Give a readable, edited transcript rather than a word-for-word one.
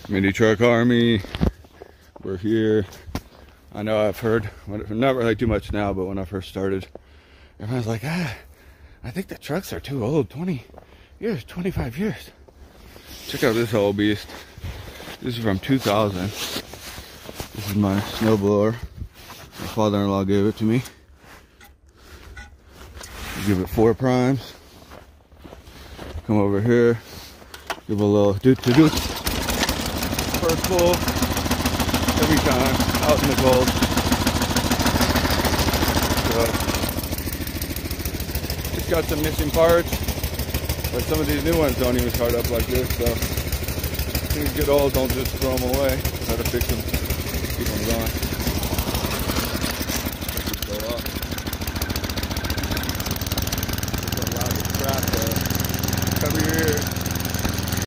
Mini truck army, we're here. I know I've heard, not really too much now, but when I first started, everyone's like, I think the trucks are too old, 20 years, 25 years. Check out this old beast. This is from 2000. This is my snowblower. My father-in-law gave it to me. Give it 4 primes. Come over here, give a little doot-to-doot. First full, every time, out in the cold. So, just got some missing parts, but some of these new ones don't even start up like this, so things get old, don't just throw them away. Try to fix them, keep them going.